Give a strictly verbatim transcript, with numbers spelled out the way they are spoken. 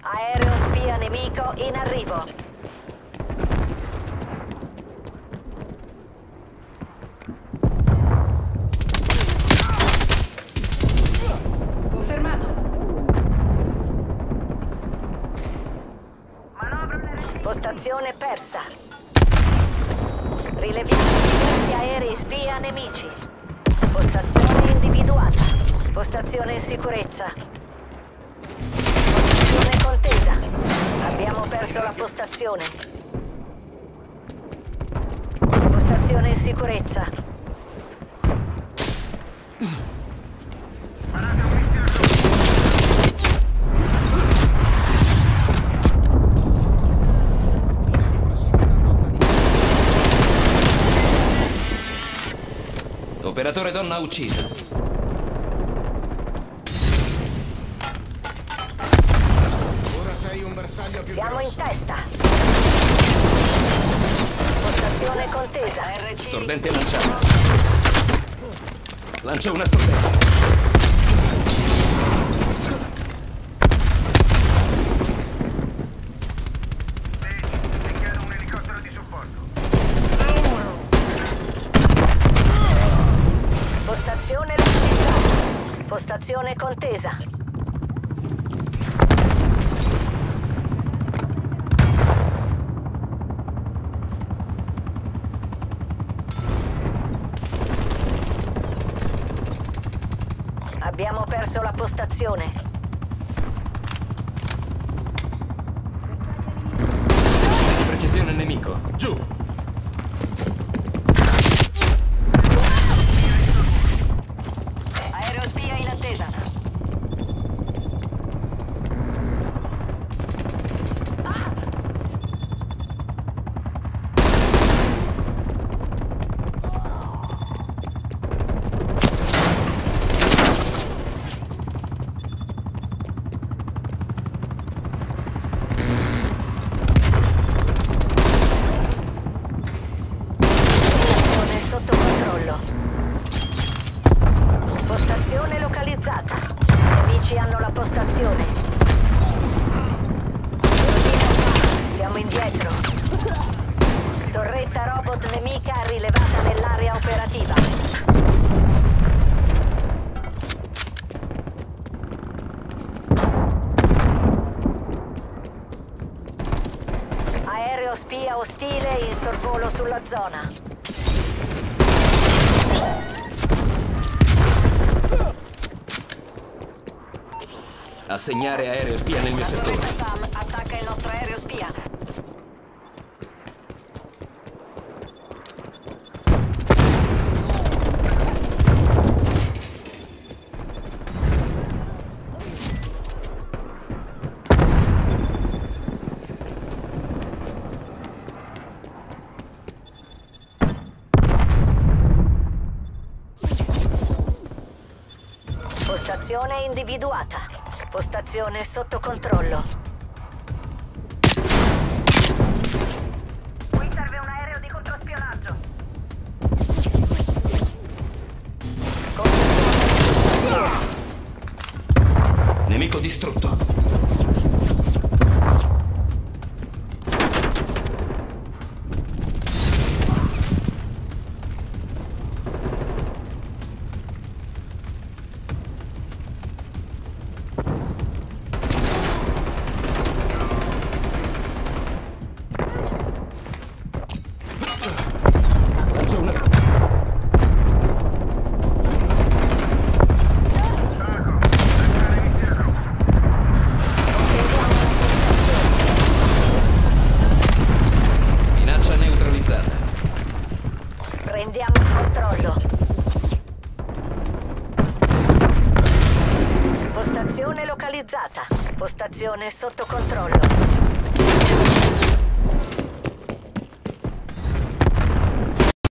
Aereo spia nemico in arrivo. Confermato. Postazione persa. Rileviamo diversi aerei spia nemici. Postazione individuata. Postazione in sicurezza. Postazione contesa. Abbiamo perso la postazione. Postazione in sicurezza. Operatore donna uccisa. Ora sei un bersaglio più Siamo in grosso. testa. Postazione contesa. Stordente lanciata. Lancio una stordente. un elicottero di supporto. Postazione localizzata. Postazione contesa. Abbiamo perso la postazione. Precisione nemico. Giù. Aereo spia in attesa. Postazione sotto controllo. Postazione localizzata. Nemici hanno la postazione. Siamo indietro. Torretta robot nemica rilevata nell'area operativa. Aereo spia ostile in sorvolo sulla zona. Assegnare aereo spia nel mio settore. Sam attacca il nostro aereo spia. Postazione individuata. Postazione sotto controllo. Qui serve un aereo di controspionaggio. Postazione. Nemico distrutto. Lancio una minaccia neutralizzata. Prendiamo il controllo. Postazione localizzata. Postazione sotto controllo.